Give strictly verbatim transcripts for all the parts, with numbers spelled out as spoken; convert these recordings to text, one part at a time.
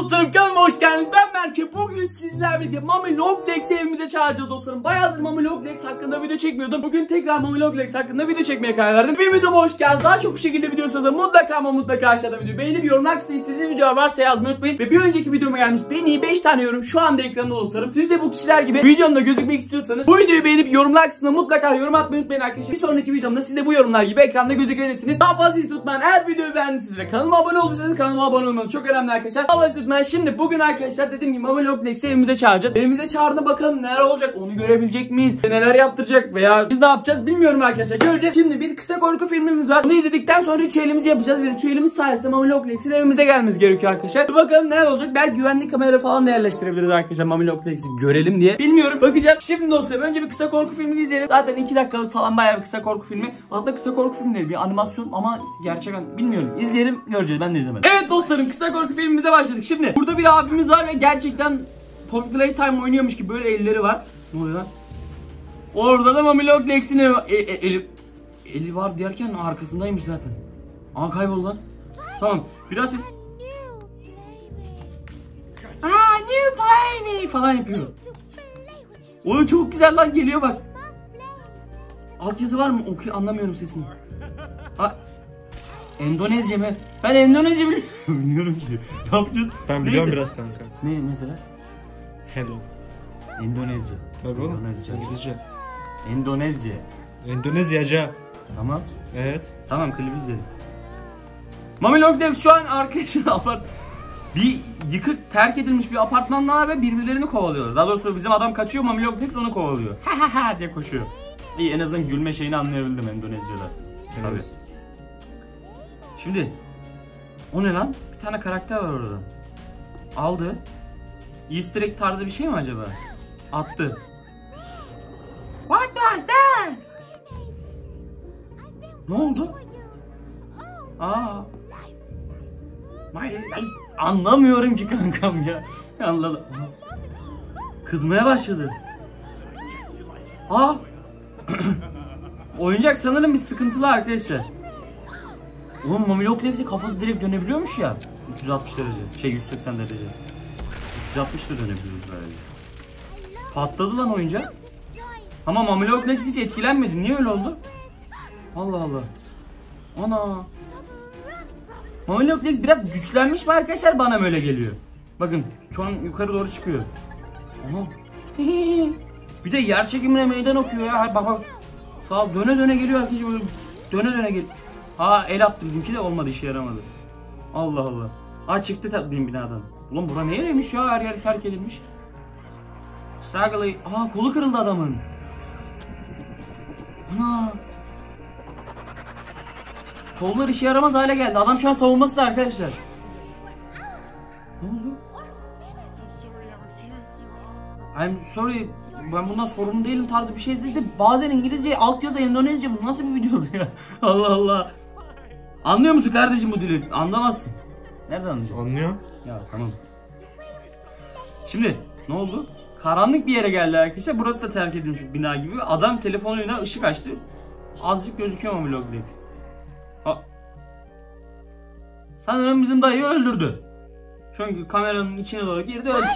dostlarım, kanalıma hoş geldiniz. Ben Berke. Bugün sizlerle birlikte Mami Loglex'i evimize çağıracağız dostlarım. Bayağıdır Mami Loglex hakkında video çekmiyordum. Bugün tekrar Mami Loglex hakkında video çekmeye karar verdim. Bir videoma hoş geldiniz. Daha çok bu şekilde video istiyorsanız mutlaka ama mutlaka aşağıda video beğenip yorumlar kısmında istediğiniz videolar varsa yazmayı unutmayın. Ve bir önceki videoma gelmiş beğeni beş tane yorum şu anda ekranda dostlarım. Siz de bu kişiler gibi videomda gözükmek istiyorsanız bu videoyu beğenip yorumlar kısmına mutlaka yorum atmayı unutmayın arkadaşlar. Bir sonraki videomda siz de bu yorumlar gibi ekranda gözükebilirsiniz. Daha fazla iz tutmayın. Eğer videoyu beğendiyseniz ve kanalıma abone olduysanız kanalıma abone olmanız çok önemli arkadaşlar. Abone tutmayın. Şimdi bugün arkadaşlar dediğim gibi Mami Loglex'i evimize çağıracağız. Evimize çağırdığında bakalım neler olacak, onu görebilecek miyiz, neler yaptıracak veya biz ne yapacağız bilmiyorum arkadaşlar, göreceğiz. Şimdi bir kısa korku filmimiz var. Bunu izledikten sonra ritüelimizi yapacağız ve ritüelimiz sayesinde Mami Loglex'in evimize gelmemiz gerekiyor arkadaşlar. Bir bakalım neler olacak. Belki güvenlik kamera falan da yerleştirebiliriz arkadaşlar Mami Loglex'i görelim diye. Bilmiyorum, bakacağız. Şimdi dostlarım önce bir kısa korku filmini izleyelim. Zaten iki dakikalık falan bayağı bir kısa korku filmi. Hatta kısa korku filmi değil, bir animasyon ama gerçekten bilmiyorum. İzleyelim, göreceğiz. Ben de izlemedim. Evet dostlarım, kısa korku filmimize başladık. Şimdi burada bir abimiz var ve gerçekten Poppy Playtime oynuyormuş gibi böyle elleri var. Ne oluyor lan? Orada da Mami Loglex'in eli, e, e, eli, eli var derken arkasındaymış zaten. Aa, kayboldu lan. Tamam, biraz ses. Aa, new play me falan yapıyor. Oğlum çok güzel lan, geliyor bak. Altyazı var mı? Okuy, anlamıyorum sesini. Ha, Endonezce mi? Ben Endonezce biliyorum. Bilmiyorum ki. Ne yapacağız? Ben biliyorum Neyse. biraz kanka. Ne mesela? Hello. Endonezce. Tabii oğlum. Endonezce. İngilizce. Endonezce. Endonezyaca. Tamam. Evet. Tamam, klibi izledim. Mami Loglex şu an arkadaşlar apart bir yıkık terk edilmiş bir apartmanlar ve birbirlerini kovalıyorlar. Daha doğrusu bizim adam kaçıyor, Mami Loglex onu kovalıyor. Ha ha ha diye koşuyor. İyi, en azından gülme şeyini anlayabildim Endonezce'de. Evet. Tabii. Şimdi o ne lan? Bir tane karakter var orada. Aldı. Easter egg tarzı bir şey mi acaba? Attı. What was that? Ne oldu? Aa. Anlamıyorum ki kankam ya. Anladım. Kızmaya başladı. Aa. Oyuncak sanırım bir sıkıntılı arkadaşlar. Oğlum Mami Loglex'e kafası direkt dönebiliyormuş ya. üç yüz altmış derece. Şey yüz seksen derece. üç yüz altmış da dönebiliyoruz böyle. Patladı lan oyuncak. Ama Mami Loglex hiç etkilenmedi. Niye öyle oldu? Allah Allah. Ana. Mami Loglex biraz güçlenmiş mi arkadaşlar, bana böyle geliyor. Bakın şu an yukarı doğru çıkıyor. Ana. Bir de yer çekimine meydan okuyor ya. Bak bak. Sağ döne döne geliyor arkadaşlar. Döne döne geliyor. Ha, el attı bizimki de, olmadı, işe yaramadı. Allah Allah. Ha, çıktı tabii binadan. Ulan bura ne yereymiş ya, her yer terk edilmiş. Struggle. Aa, kolu kırıldı adamın. Ana. Kollar işe yaramaz hale geldi. Adam şu an savunmasız arkadaşlar. Ne oldu? I'm sorry. Ben bundan sorumlu değilim tarzı bir şey dedi. Bazen İngilizce, altyazı Endonezce, bu nasıl bir video ya? Allah Allah. Anlıyor musun kardeşim bu dili? Anlamazsın. Nereden anlayacaksın? Anlıyor. Ya tamam. Şimdi ne oldu? Karanlık bir yere geldi arkadaşlar. Burası da terk edilmiş bir bina gibi. Adam telefonuyla ışık açtı. Azıcık gözüküyor mu vlog diye. Ha. Sanırım bizim dayıyı öldürdü. Çünkü kameranın içine doğru girdi, öldü.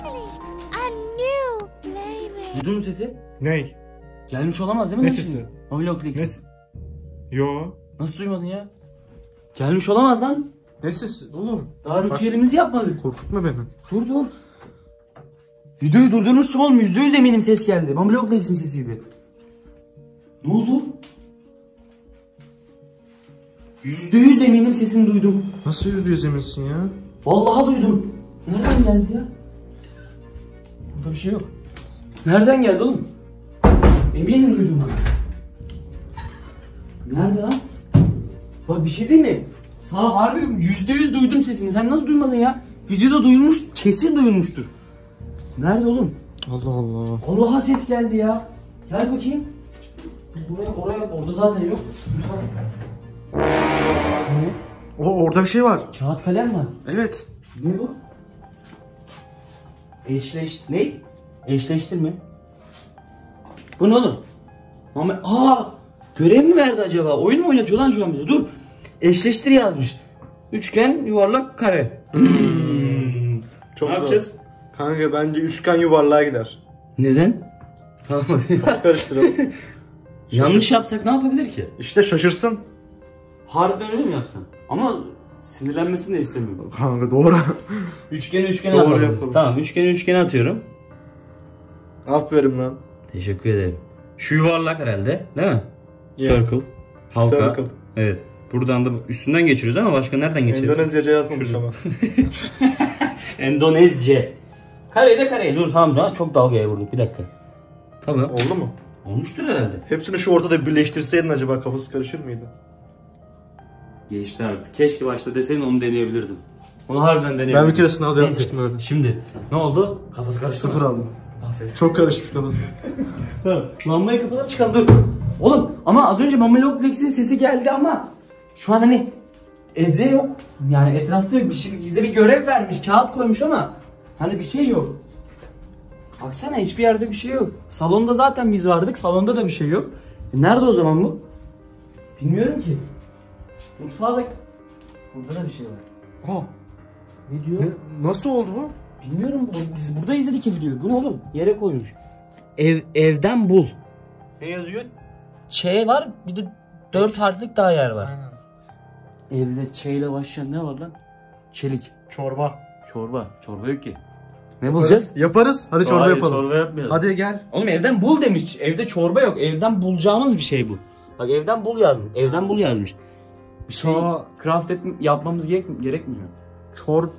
Duydun mu sesi? Ney? Gelmiş olamaz değil mi? Ne sesi? Mami Loglex. Yo. Nasıl duymadın ya? Gelmiş olamaz lan. Ne sesi oğlum? Daha ritüelimizi yapmadık. Korkutma beni. Dur dur. Videoyu durdurmuşsun oğlum, yüzde yüz eminim ses geldi. Mami Loglex'in sesiydi. Ne oldu? Yüzde yüz eminim sesini duydum. Nasıl yüzde yüz eminsin ya? Vallahi duydum. Nereden geldi ya? Burada bir şey yok. Nereden geldi oğlum? Eminim duydum bak. Nerede lan? Bak bir şey değil mi? Sana harbi yüzde yüz duydum sesini. Sen nasıl duymadın ya? Videoda duyulmuş, kesin duyulmuştur. Nerede oğlum? Allah Allah. Allah'a ses geldi ya. Gel bakayım. Buraya, oraya, orada zaten yok. Ne? O orada bir şey var. Kağıt kalem var. Evet. Ne bu? Eşleş... Ne? Eşleştirme. Bu ne oğlum? Ama aa, görev mi verdi acaba? Oyun mu oynatıyor lan şu an bize? Dur. Eşleştir yazmış. Üçgen, yuvarlak, kare. Hmm. Çok ne zor. yapacağız? Kanka bence üçgen yuvarlığa gider. Neden? Karıştıralım. Yanlış yapsak ne yapabilir ki? İşte şaşırsın. Harbiden öyle mi yapsam? Ama sinirlenmesini de istemiyorum. Kanka doğru. Üçgeni üçgene Doğru atalım. yapalım. Tamam, üçgeni üçgene atıyorum. Aferin lan. Teşekkür ederim. Şu yuvarlak herhalde, değil mi? Yeah. Circle. Halka. Circle. Evet. Buradan da üstünden geçiriyoruz ama başka nereden geçiriyoruz? Endonezyaca yazmamış ama. Endonezce. Kareyi de kareye. Dur tamam da çok dalgaya vurduk. Bir dakika. Tamam. Oldu mu? Olmuştur herhalde. Hepsini şu ortada birleştirseydin acaba kafası karışır mıydı? Geçti artık. Keşke başta deseydin, onu deneyebilirdim. Onu harbiden deneyebilirdim. Ben bir kere sınavda Neyse, yapmıştım öyle. Şimdi ne oldu? Kafası karıştı. Sıfır aldım. Aferin. Çok karışmış kafası. Tamam. Lambayı kapatıp çıkalım, dur. Oğlum ama az önce Mamelok Lex'in sesi geldi ama şu an hani Edre yok. Yani etrafta yok. Bir şey, bize bir görev vermiş, kağıt koymuş ama hani bir şey yok. Baksana hiçbir yerde bir şey yok. Salonda zaten biz vardık. Salonda da bir şey yok. E nerede o zaman bu? Bilmiyorum ki. Mutfağa da... Burada da bir şey var. Aa, Ne diyor? ne, nasıl oldu bu? Bilmiyorum. Bu- Biz burada izledik ya videoyu. Bu ne oğlum? Yere koymuş. Ev, evden bul. Ne yazıyor? Ç var, bir de dört harflik daha yer var. Aynen. Evde Ç ile başlayan ne var lan? Çelik. Çorba. Çorba. Çorba yok ki. Ne bulacağız? Yaparız. Hadi çorba Hayır, yapalım. Çorba yapmayalım. Hadi gel. Oğlum evden bul demiş. Evde çorba yok. Evden bulacağımız bir şey bu. Bak evden bul yazmış. Evden bul yazmış. Bir şey Ça- craft et, yapmamız gerek, gerekmiyor. Çor...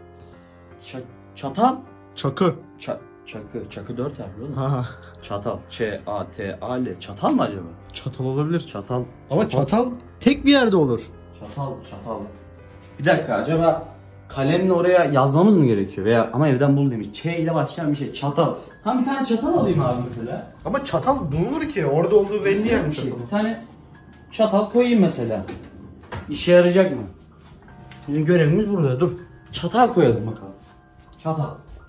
Ç çatal. Çakı. Ça çakı. Çakı dört harfli oğlum. Ha. Çatal. Ç A T A L. Çatal mı acaba? Çatal olabilir. Çatal. Ama çatal tek bir yerde olur. Çatal, çatal. Bir dakika, acaba kalemle oraya yazmamız mı gerekiyor? Veya ama evden bul demiş. Ç ile başlayan bir şey. Çatal. Ha bir tane çatal alayım abi mesela. Ama çatal bulunur ki. Orada olduğu belli yani Bir şey, çatalın. bir tane çatal koyayım mesela. İşe yarayacak mı? Bizim görevimiz burada. Dur. Çatal koyalım bakalım. Çatal.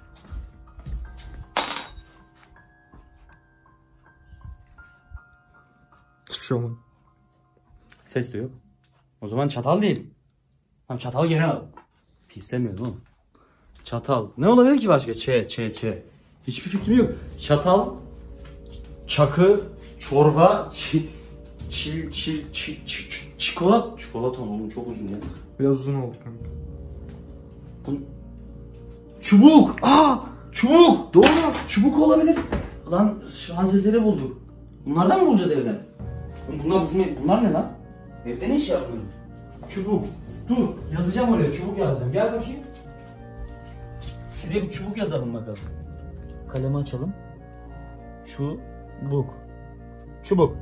Hiçbir şey olmadı. Ses de yok. O zaman çatal değil. Tamam, çatal gene al. Pislemiyorum oğlum. Çatal. Ne olabilir ki başka? Ç, ç, ç. Hiçbir fikrim yok. Çatal, çakı, çorba, çi, çil, çil, çi, çi, çi, çikolata. Çikolata oğlum çok uzun ya. Biraz uzun oldu kanka. Bu... Çubuk. Aa! Çubuk. Doğru. Çubuk olabilir. Lan şans eseri bulduk. Bunlardan mı bulacağız evden? Oğlum bunlar bizim, bunlar ne lan? Evde ne iş yapıyorsun? Çubuk. Dur, yazacağım oraya, çubuk yazacağım. Gel bakayım. Şuraya bir çubuk yazalım bakalım. Kalemi açalım. Çubuk. Çubuk.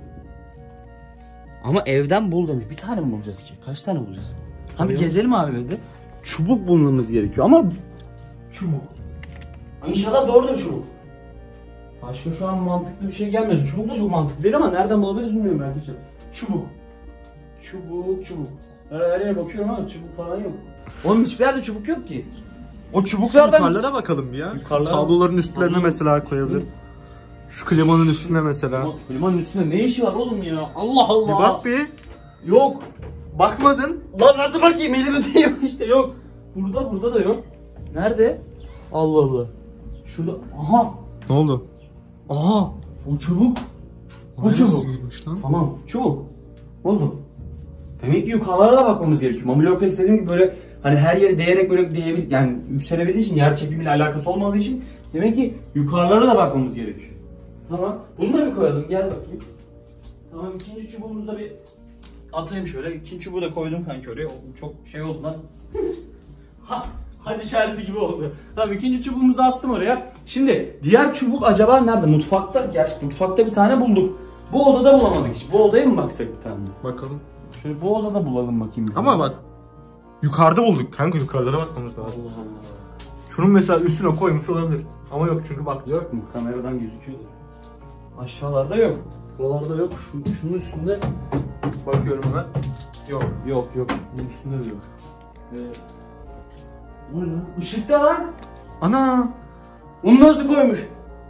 Ama evden bul demiş. Bir tane mi bulacağız ki? Kaç tane bulacağız? Ha bir gezelim abi evde. Çubuk bulmamız gerekiyor ama çubuk. Ha, İnşallah doğrudur çubuk. Başka şu an mantıklı bir şey gelmedi. Çubuk da çok mantıklı değil ama nereden bulabiliriz bilmiyorum arkadaşlar. Çubuk. Çubuk, çubuk. Her, her yere bakıyorum ama çubuk falan yok. Oğlum hiçbir yerde çubuk yok ki. O çubuklardan... Yukarılara bakalım bir ya. Yukarılara- Tabloların üstlerine Tabii. mesela koyabilir. Şu klimanın üstüne mesela. Klima- Klimanın üstünde ne işi var oğlum ya? Allah Allah. Bir bak bir. Yok. Bakmadın. Lan nasıl bakayım, elimde yok işte, yok. Burada, burada da yok. Nerede? Allah Allah. Şurada, aha. Ne oldu? Aha. O çubuk. O çubuk. Aynısıymış lan. Tamam, çubuk. Oldu. Demek ki yukarılara da bakmamız gerekiyor. Mameloktex dediğim gibi böyle hani her yere değerek böyle değebil yani yükselebildiği için, yer çekimiyle alakası olmadığı için demek ki yukarılara da bakmamız gerekiyor. Tamam. Bunu da bir koyalım. Gel bakayım. Tamam, ikinci çubuğumuzu da bir atayım şöyle. İkinci çubuğu da koydum kanki oraya. O çok şey oldu lan. Ha, hadi işareti gibi oldu. Tamam, ikinci çubuğumuzu da attım oraya. Şimdi diğer çubuk acaba nerede? Mutfakta. Gerçi mutfakta bir tane bulduk. Bu odada bulamadık hiç. Bu odaya mı baksak bir tane? Bakalım. Şöyle bu odada bulalım bakayım. bir Ama tane. bak. Yukarıda bulduk kanka, yukarılara bakmamız lazım. Allah Allah. Şunun mesela üstüne koymuş olabilir. Ama yok çünkü bak. Yok mu? Kameradan gözüküyordur. Aşağılarda yok. Buralarda yok. Şu, şunun üstünde Bakıyorum hemen. Yok. yok yok. Bunun üstünde de yok. Ee, bu ne lan? Işıkta lan. Ana. Onu nasıl koymuş?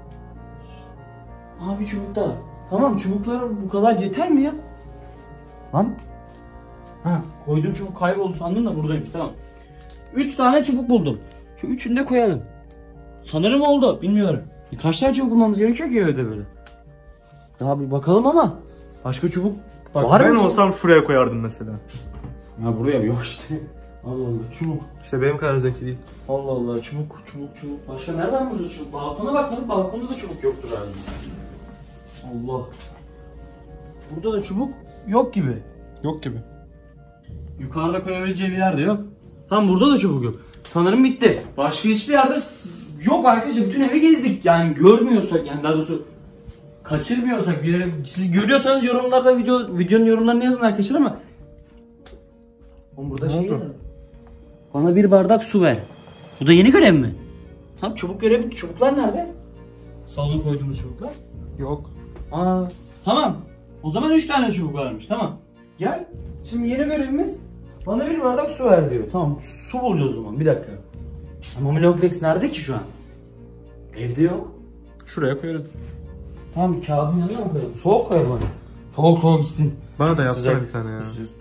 Abi çubukta. Tamam, çubuklar bu kadar yeter mi ya? Lan. Ha, koyduğum çubuk kayboldu sandım da buradaymış, tamam. Üç tane çubuk buldum. Şu üçünü de koyalım. Sanırım oldu. Bilmiyorum. Kaç tane çubuk bulmamız gerekiyor ki evde böyle? Daha bir bakalım ama. Başka çubuk Bak var ben mı? olsam şuraya koyardım mesela. Ya buraya yok işte. Allah Allah çubuk. İşte benim kadar zeki değil. Allah Allah çubuk çubuk çubuk. Başka nereden bulacağız çubuk? Balkona bakmadık. Balkonda da çubuk yoktur herhalde. Allah. Burada da çubuk yok gibi. Yok gibi. Yukarıda koyabileceği bir yerde yok. Tam burada da çubuk yok. Sanırım bitti. Başka hiçbir yerde yok arkadaşlar. Bütün evi gezdik. Yani görmüyorsak, yani daha doğrusu kaçırmıyorsak bir yere. Siz görüyorsanız yorumlarda video videonun yorumlarını yazın arkadaşlar ama. Oğlum burada Ne şey oldu? var. Bana bir bardak su ver. Bu da yeni görev mi? Tam çubuk görevi. Çubuklar nerede? Salona koyduğumuz çubuklar. Yok. Aa, tamam. O zaman üç tane çubuk varmış. Tamam. Gel. Şimdi yeni görevimiz bana bir bardak su ver diyor. Tamam. Su bulacağız o zaman. Bir dakika. Ama Miloglex nerede ki şu an? Evde yok. Şuraya koyarız. Tamam, kağıdın yanına mı koyalım? Soğuk koyalım hadi. Soğuk soğuk gitsin. Bana da yapsana Sıcak. bir tane ya.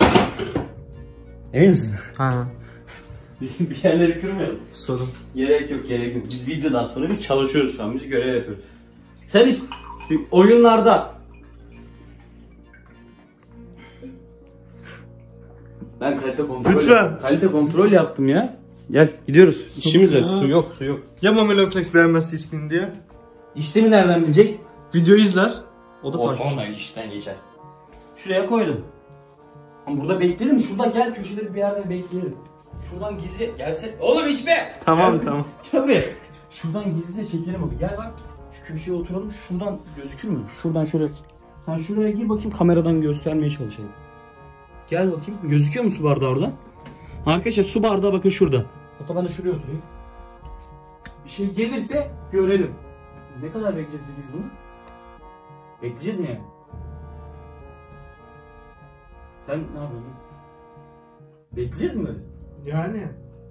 Emin misin? Ha. Bir yerleri kırmayalım. Sorun. Gerek yok, gerek yok. Biz videodan sonra biz çalışıyoruz şu an. Biz görev yapıyoruz. Sen hiç oyunlarda ben kalite kontrol Lütfen. kalite kontrol yaptım ya. Gel gidiyoruz. İşimiz var. Su yok, su yok. Ya Mameloklex beğenmezse içtiğini diye. İşte mi nereden bilecek? Video izler. O da O takip. sonra işten geçer. Şuraya koydum. Ama burada bekleyelim. Şurada gel, köşede bir yerde bekleyelim. Şuradan gizli gelse. Oğlum iş be. Tamam Gel. tamam. Gel buraya. Şuradan gizlice çekelim abi. Gel bak. Şu köşeye oturalım. Şuradan gözükür mü? Şuradan şöyle. Sen şuraya gir bakayım, kameradan göstermeye çalışalım. Gel bakayım. Gözüküyor mu su bardağı oradan? Arkadaşlar su bardağı bakın şurada. Hatta ben de şuraya oturayım. Bir şey gelirse görelim. Ne kadar bekleyeceğiz peki biz bunu? Bekleyeceğiz mi yani? Sen ne yapıyorsun? Bekleyeceğiz mi böyle? Yani.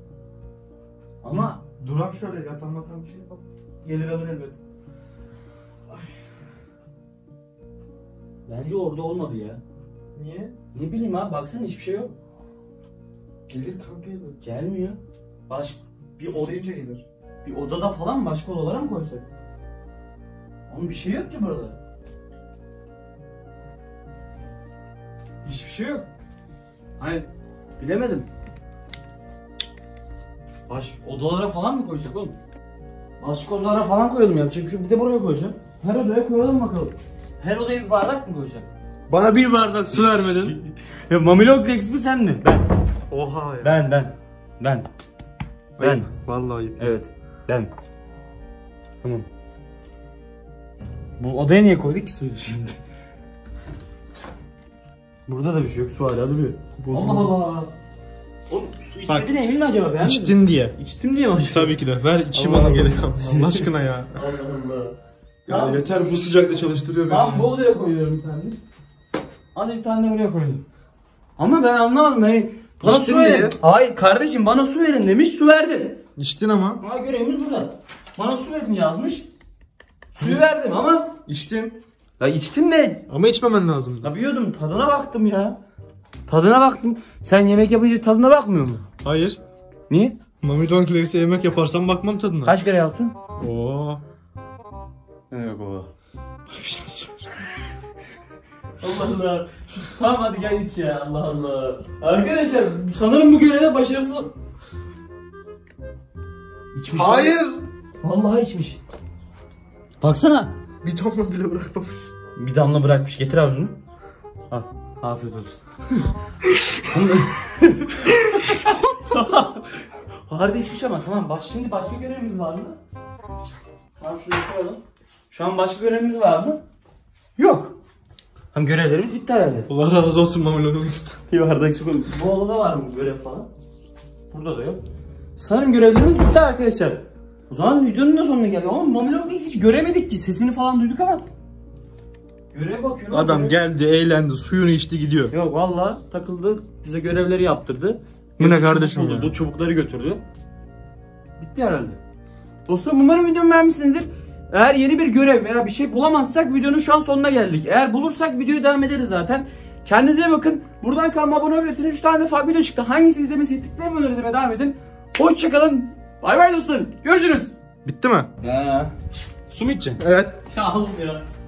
Ama Durak şöyle yatan matan bir şey yapalım. Gelir alır elbet. bence orada olmadı ya. Niye? Ne bileyim abi, baksana hiçbir şey yok. Gelir kanka elbet. Gelmiyor. Baş bir, od Odayınca gelir. bir odada falan mı, başka odalara mı koysak? Onun bir şey yok ki burada. Hiçbir şey yok. Hani bilemedim. Baş odalara falan mı koysak oğlum? Başka odalara falan koyalım, yapacak bir şey yok. Bir de buraya koyacağım. Her odaya koyalım bakalım. Her odaya bir bardak mı koyacak? Bana bir bardak su vermedin. Ya Mameloglex mi sen mi? Ben. Oha ya. Ben ben. Ben. Ben. Ayıp. Vallahi ayıp. Evet. Ben. Tamam. Bu odaya niye koyduk ki suyu şimdi? Burada da bir şey yok. Su hala duruyor. Bozuldu. Allah Allah. Oğlum su istediğine emin mi acaba? Beğenmedin mi? İçtin diye. İçtim diye mi acaba? Tabii ki de. Ver içim Allah bana Allah. gerek kalmadı. Allah aşkına ya. Allah Allah. Ya Tamam. yeter, bu sıcakta çalıştırıyor beni. Tamam, bu odaya koyuyorum bir tane. Hadi bir tane de buraya koydum. Ama ben anlamadım. Hani bana İçtin su verin. diye. Hayır kardeşim, bana su verin demiş, su verdin. İçtin ama. Ha, görevimiz burada. Bana su verin yazmış. Suyu verdim ama. İçtin. Ya içtim de. Ama içmemen lazım. Ya biliyordum, tadına baktım ya. Tadına baktım. Sen yemek yapınca tadına bakmıyor musun? Hayır. Niye? Mameloklex yemek yaparsam bakmam tadına. Kaç kere yaptın? Oo. Evet baba. Bir şey sor. Allah Allah. Tamam hadi gel iç ya, Allah Allah. Arkadaşlar sanırım bu görevde başarısız. İçmiş. Hayır. Vallahi içmiş. Baksana. Bir damla bile bırakmamış. Bir damla bırakmış. Getir avucunu. Al. Afiyet olsun. Tamam. Harbi içmiş ama tamam. Baş, şimdi başka görevimiz var mı? Tamam, şuraya koyalım. Şu an başka görevimiz var mı? Yok. Hem görevlerimiz bitti herhalde. Allah razı olsun Mameloklex. Bir bardak su koyalım. Bu odada var mı görev falan? Burada da yok. Sanırım görevlerimiz bitti arkadaşlar. O zaman videonun da sonuna geldik ama Mameloglex hiç göremedik ki. Sesini falan duyduk ama. Göreve bakıyorum. Adam görev... geldi, eğlendi, suyunu içti, gidiyor. Yok valla takıldı. Bize görevleri yaptırdı. Bu ne Çubuk kardeşim buldu, ya? çubukları götürdü. Bitti herhalde. Dostlarım umarım videomu beğenmişsinizdir. Eğer yeni bir görev veya bir şey bulamazsak videonun şu an sonuna geldik. Eğer bulursak videoyu devam ederiz zaten. Kendinize bakın. Buradan kanalıma abone olabilirsiniz. üç tane de farklı video çıktı. Hangisini izlemesi tıklayıp izlemeye devam edin. Hoşçakalın. Bay bay dostlarım. Görüşürüz. Bitti mi? He. Su mu içeceksin? Evet. Ya oğlum ya.